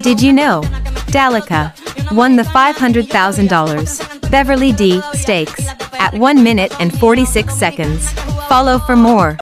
Did you know? Dalika won the $500,000 Beverly D stakes at 1 minute and 46 seconds. Follow for more.